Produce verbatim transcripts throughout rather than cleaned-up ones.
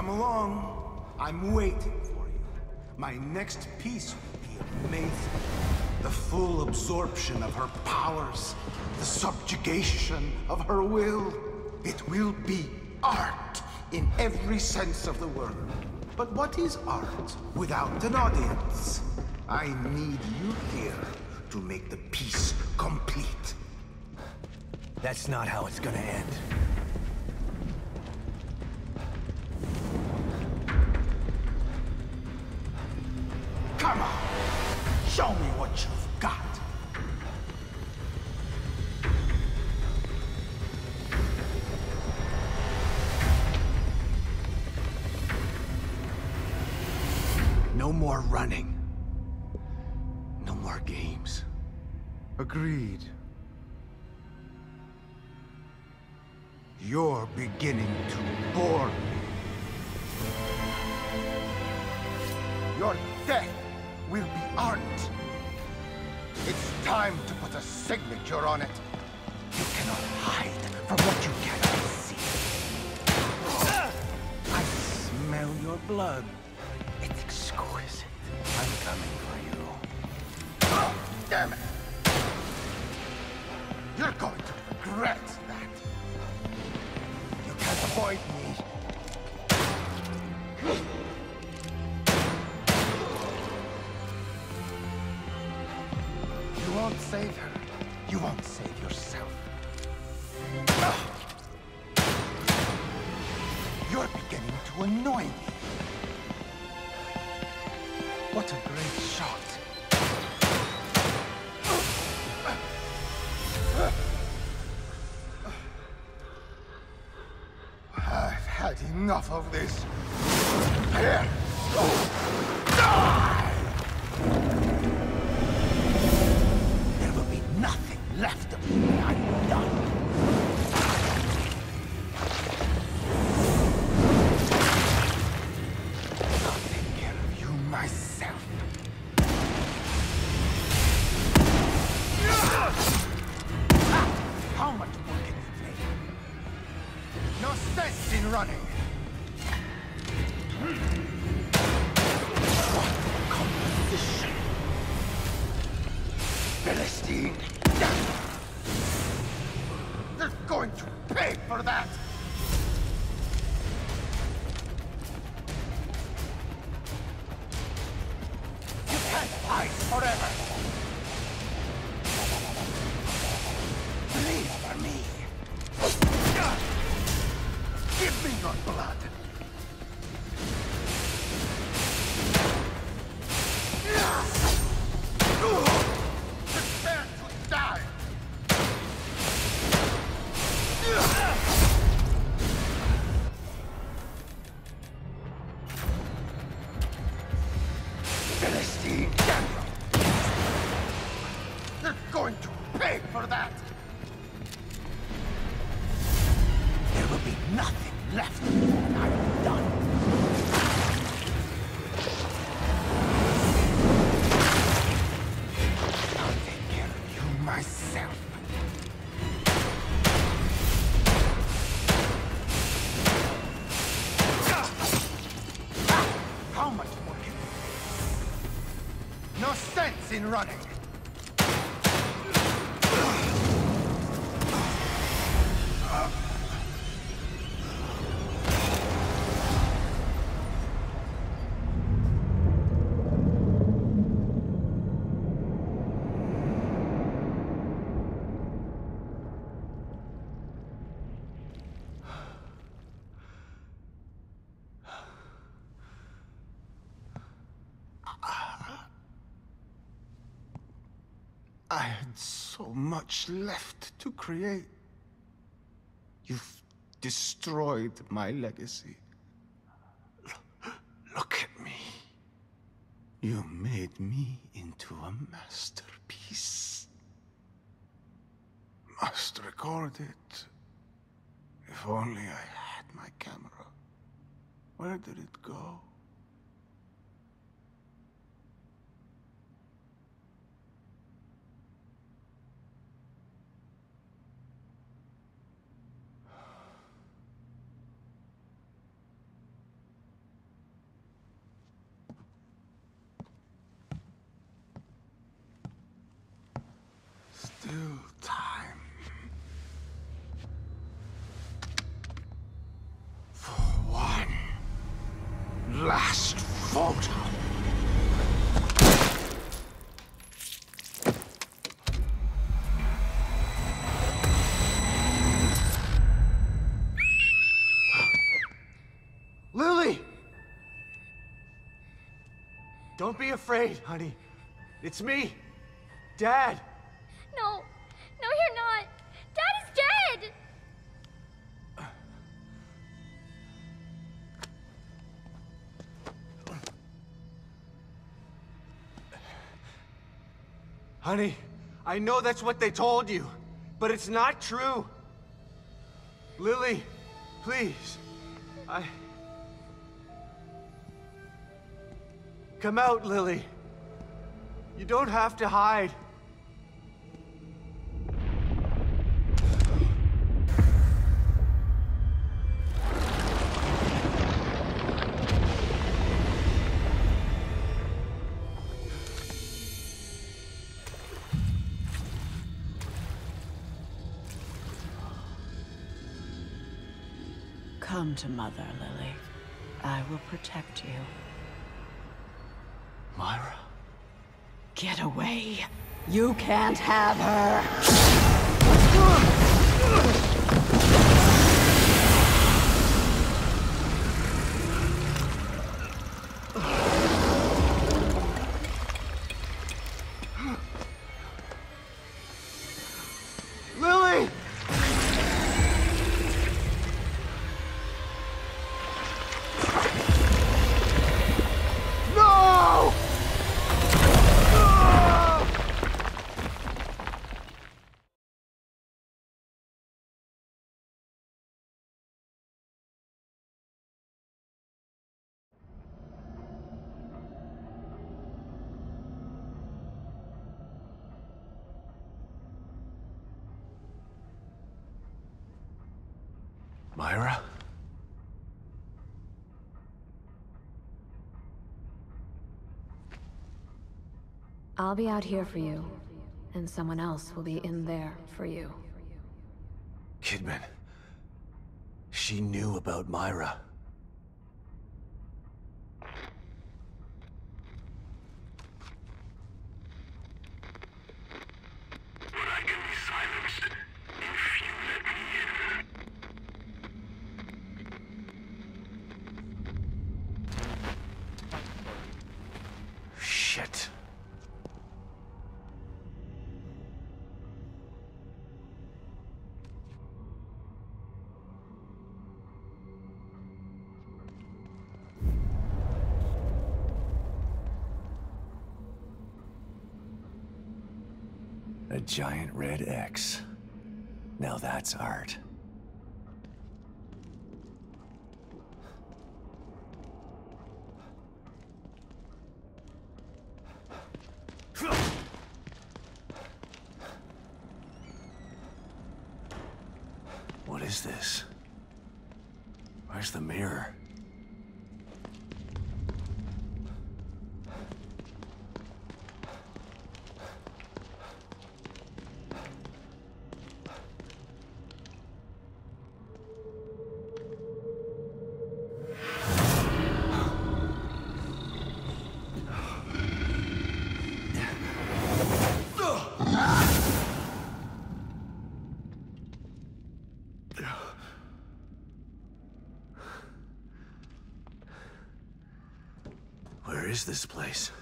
along. I'm waiting for you. My next piece will be amazing. The full absorption of her powers, the subjugation of her will. It will be art in every sense of the word. But what is art without an audience? I need you here to make the piece complete. That's not how it's gonna end. Come on! Show me what you've got! No more running. No more games. Agreed. You're beginning to bore me. Your death will be art. It's time to put a signature on it. You cannot hide from what you cannot see. I smell your blood. It's exquisite. I'm coming for you. Oh, damn it! You're going to regret that. You can't avoid me. You won't save her. You won't save yourself. You're beginning to annoy me. What a great shot. I've had enough of this. Here! Die! There will be nothing left of me when I'm done. I'll take care of you myself. How much more can you take? No sense in running. What composition! Philistine! They're going to pay for that! You can't fight forever! Bleed for me! Give me your blood! Prepare to die! Philistine Daniel! They're going to pay for that! There will be nothing left of you when I'm done. I'll take care of you myself. How much more can you take? No sense in running. I had so much left to create. You've destroyed my legacy. L- look at me. You made me into a masterpiece. Must record it. If only I had my camera. Where did it go? last photo. Lily! Don't be afraid, honey. It's me, Dad. No, no, you're not. Dad is dead. Honey, I know that's what they told you, but it's not true. Lily, please, I... Come out, Lily. You don't have to hide. Come to Mother, Lily. I will protect you. Myra? Get away. You can't have her. Lily! No! Myra? I'll be out here for you, and someone else will be in there for you. Kidman. She knew about Myra. I can be silenced if you let me in. Shit. A giant red X. Now that's art. What is this? Where's the mirror? Where is this place?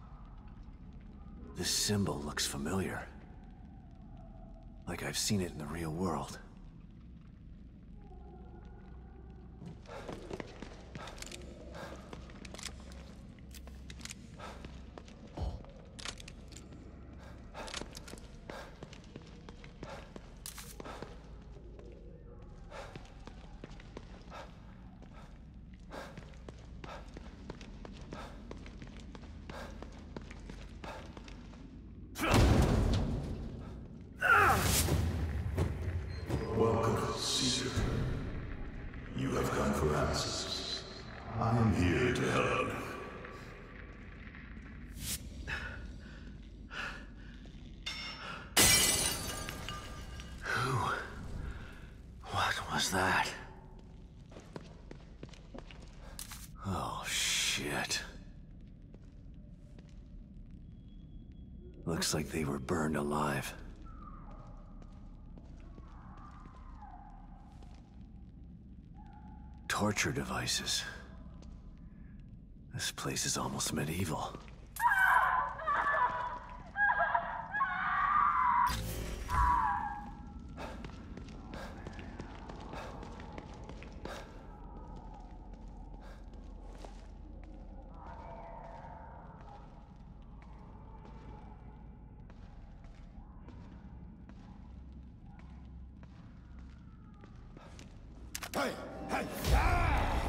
This symbol looks familiar. Like I've seen it in the real world. Welcome, Seeker. You have come for answers. I am here to help. Who? What was that? Oh, shit. Shit. Looks like they were burned alive. Torture devices. This place is almost medieval. Hey! Hey! Ah!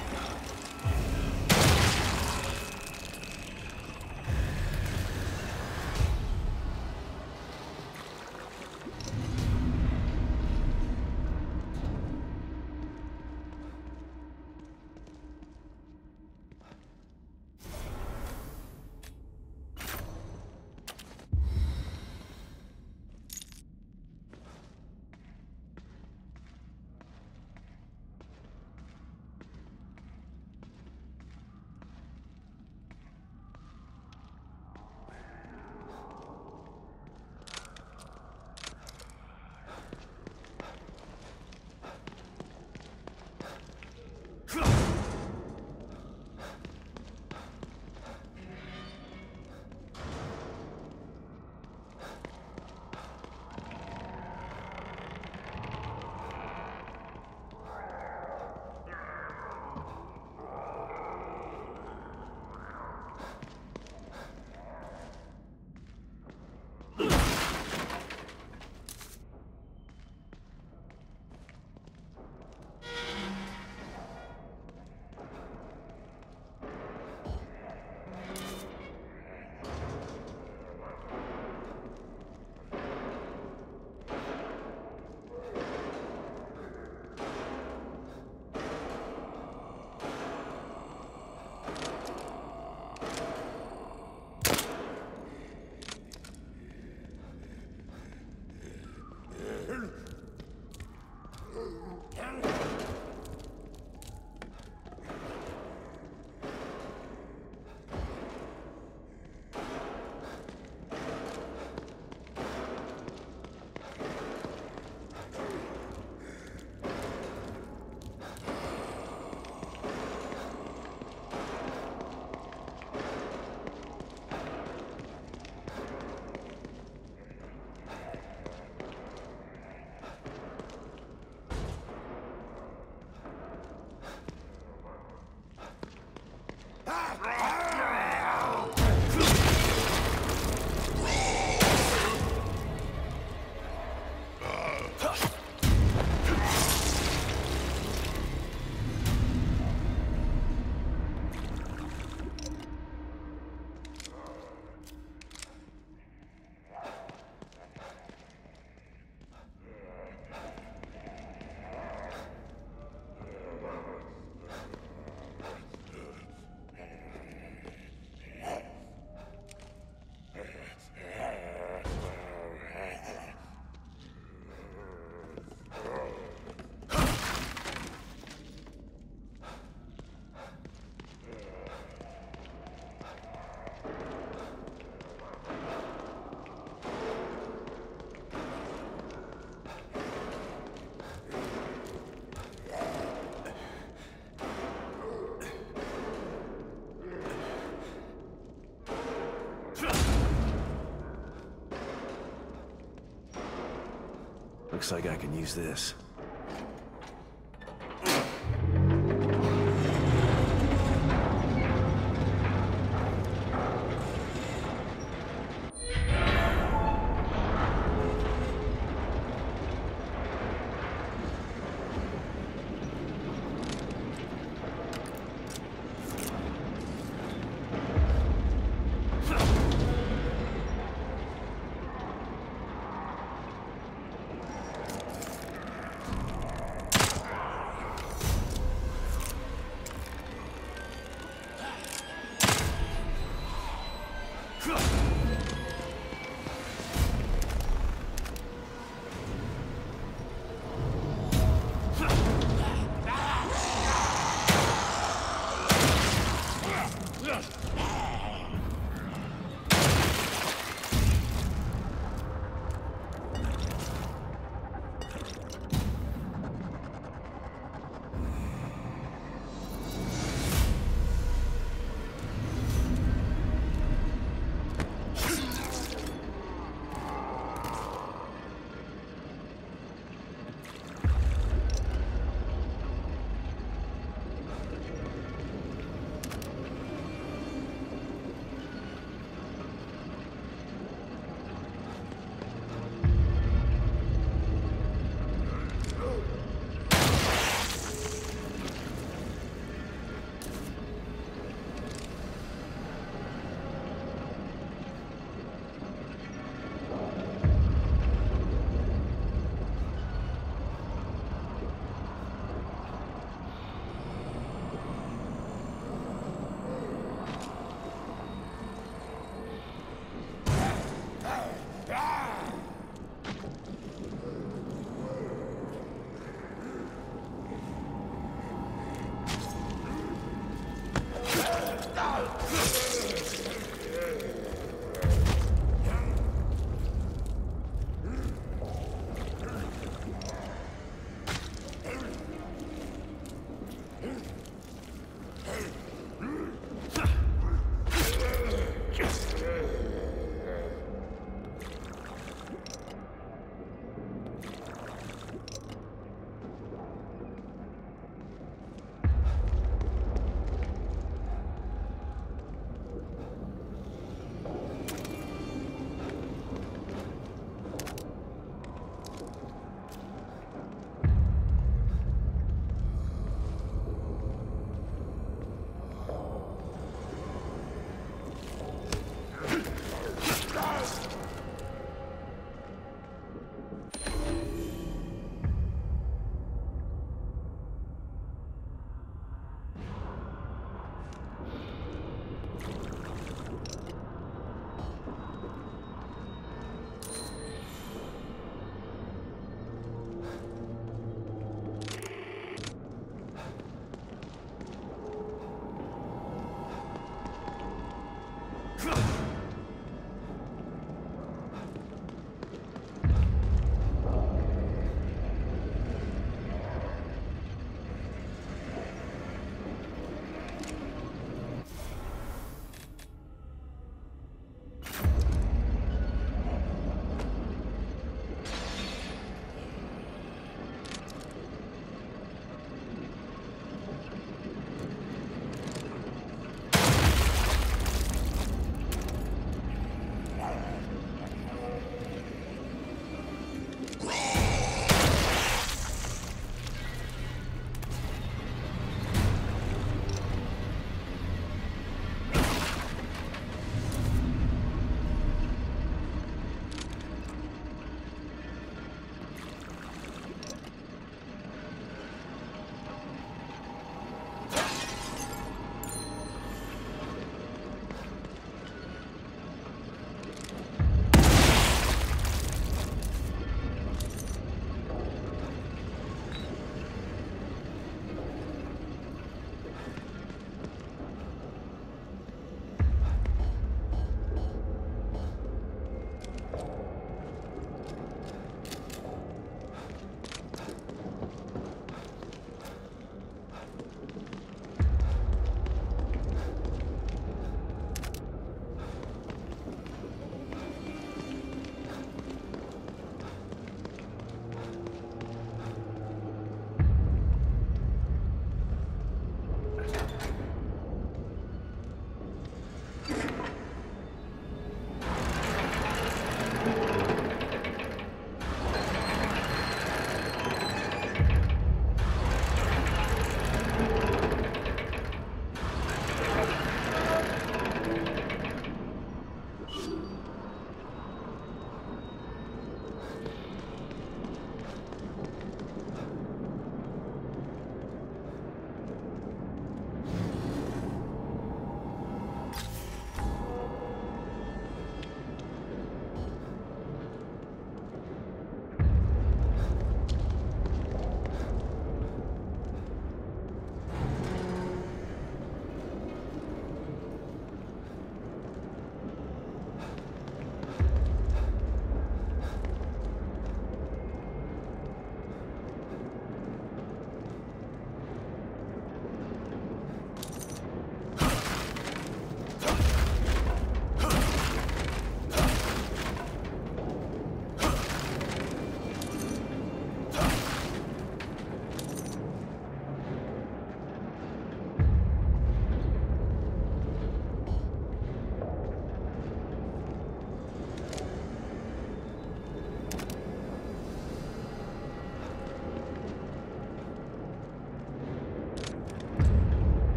Looks like I can use this.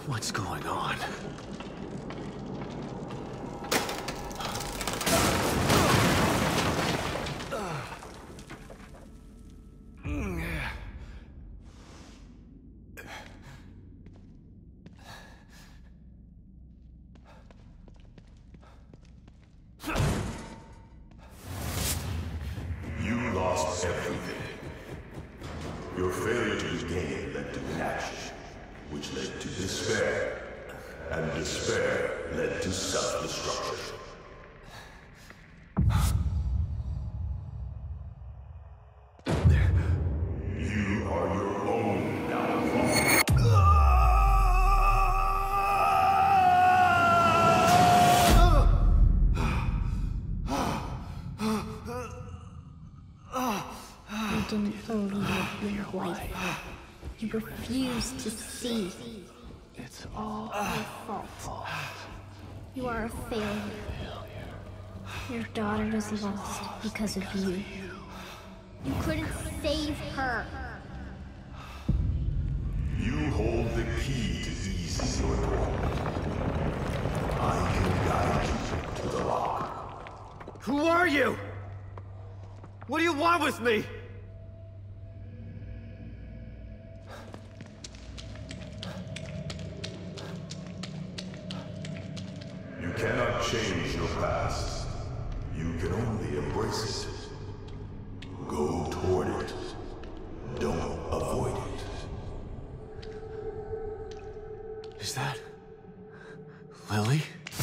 What's going on? You lost everything. Your failure to regain led to inaction, which led to despair, and despair led to self-destruction. You are your own downfall. You didn't believe your wife. You refused to see. It's all Your fault. You are a failure. Your daughter was lost because of you. You couldn't save her. You hold the key to ease your torment. I can guide you to the lock. Who are you? What do you want with me? You cannot change your past. You can only embrace it. Go toward it. Don't avoid it. Is that... Lily?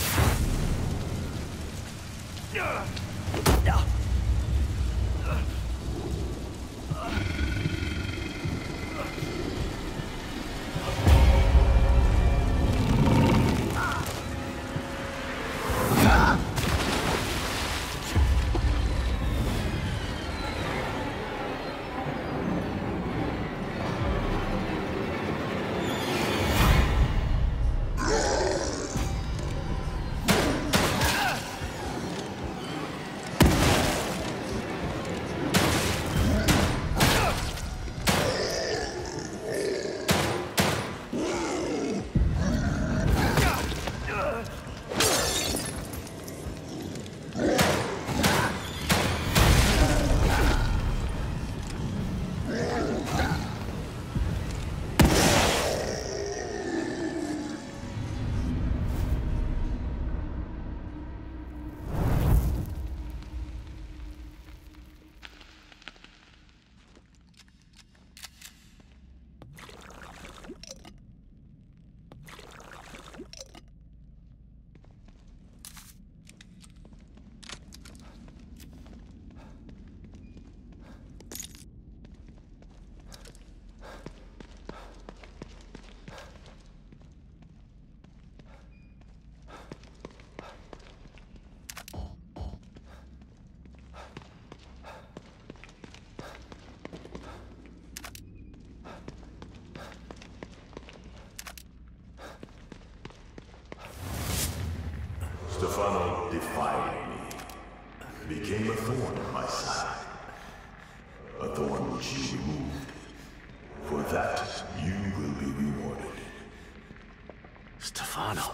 Stefano defied me, became a thorn in my side. A thorn which you removed. For that, you will be rewarded. Stefano.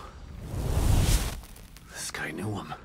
This guy knew him.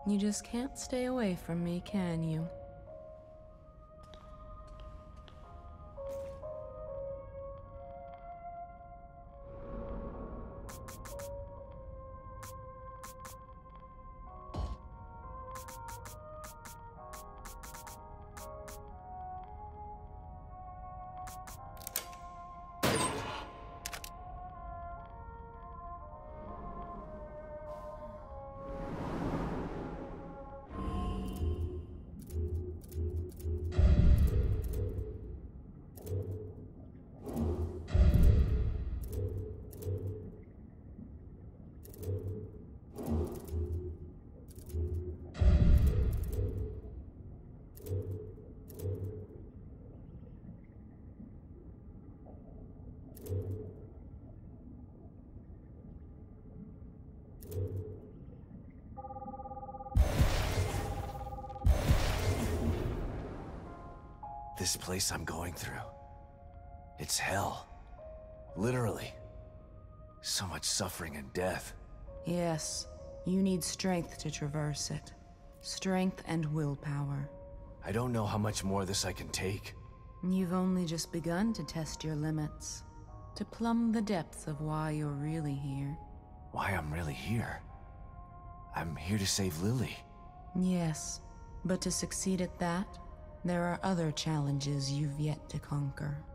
You just can't stay away from me, can you? This place I'm going through. It's hell. Literally. So much suffering and death. Yes, you need strength to traverse it. Strength and willpower. I don't know how much more of this I can take. You've only just begun to test your limits. To plumb the depths of why you're really here. Why I'm really here? I'm here to save Lily. Yes, but to succeed at that, there are other challenges you've yet to conquer.